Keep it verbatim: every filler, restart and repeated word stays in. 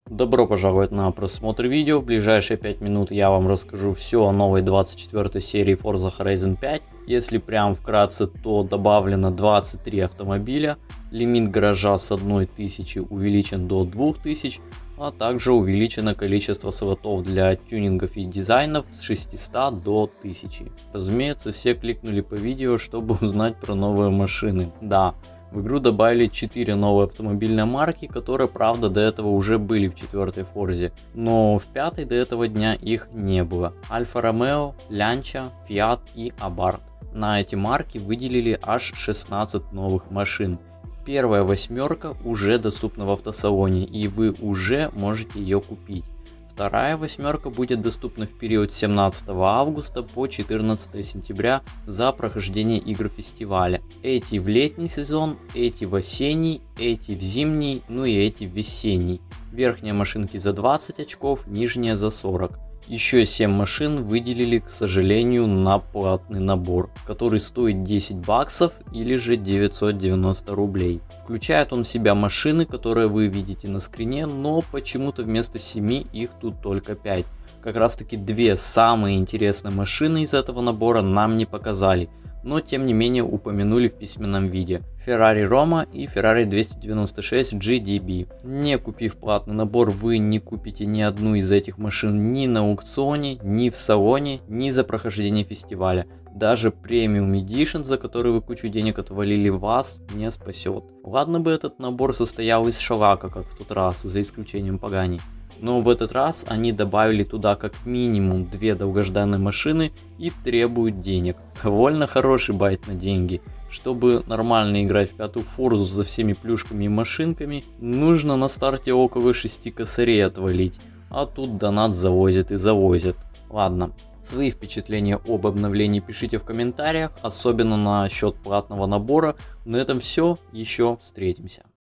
Добро пожаловать на просмотр видео. В ближайшие пять минут я вам расскажу все о новой двадцать четвёртой серии Forza Horizon пять. Если прям вкратце, то добавлено двадцать три автомобиля, лимит гаража с одной тысячи увеличен до двух тысяч, а также увеличено количество слотов для тюнингов и дизайнов с шестисот до тысячи. Разумеется, все кликнули по видео, чтобы узнать про новые машины. Да. В игру добавили четыре новые автомобильные марки, которые, правда, до этого уже были в четвёртой Forza, но в пятой до этого дня их не было. Альфа Ромео, Lancia, Fiat и Abarth. На эти марки выделили аж шестнадцать новых машин. Первая восьмерка уже доступна в автосалоне, и вы уже можете ее купить. Вторая восьмерка будет доступна в период с семнадцатого августа по четырнадцатое сентября за прохождение игр фестиваля. Эти в летний сезон, эти в осенний, эти в зимний, ну и эти в весенний. Верхние машинки за двадцать очков, нижние за сорок. Еще семь машин выделили, к сожалению, на платный набор, который стоит десять баксов или же девятьсот девяносто рублей. Включает он в себя машины, которые вы видите на скрине, но почему-то вместо семи их тут только пять. Как раз таки две самые интересные машины из этого набора нам не показали, но тем не менее упомянули в письменном виде. Ferrari Roma и Ferrari двести девяносто шесть джи ди би. Не купив платный набор, вы не купите ни одну из этих машин ни на аукционе, ни в салоне, ни за прохождение фестиваля. Даже Premium Edition, за который вы кучу денег отвалили, вас не спасет. Ладно бы этот набор состоял из шлака, как в тот раз, за исключением Пагани. Но в этот раз они добавили туда как минимум две долгожданные машины и требуют денег. Довольно хороший байт на деньги. Чтобы нормально играть в пятую Форзу за всеми плюшками и машинками, нужно на старте около шести косарей отвалить. А тут донат завозят и завозят. Ладно, свои впечатления об обновлении пишите в комментариях, особенно насчет платного набора. На этом все, еще встретимся.